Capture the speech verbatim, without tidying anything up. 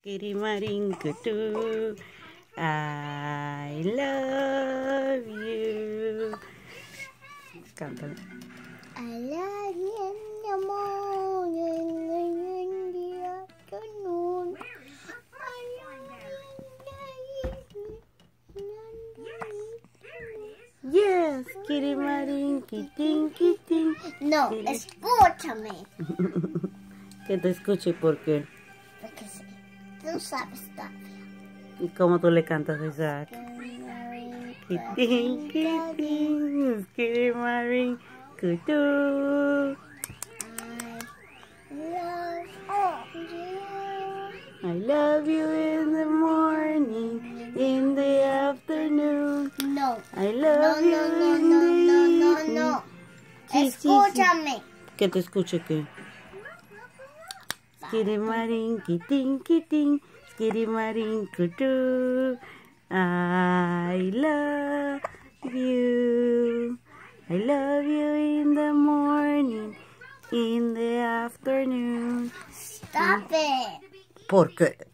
Skirimarinkutu, I love you. Cántalo. I love you in the morning and in the afternoon. I love you. Yes, skirimarinkitinkitin. No, escúchame. Que te escuche, ¿por qué? Porque sí, tú sabes estar. ¿Y cómo tú le cantas a Isaac? Kitin, kitin, skirimarinkutu. I love you in the morning, in the afternoon. No. I love no, you no, no, in no, the no, no, evening. no. Sí, sí, sí. Escúchame. Que te escuche, ¿qué? Skirimarinkitinkitin, skirimarinkutu. I love you. I love you in the morning, in the afternoon. Stop it. ¿Por qué?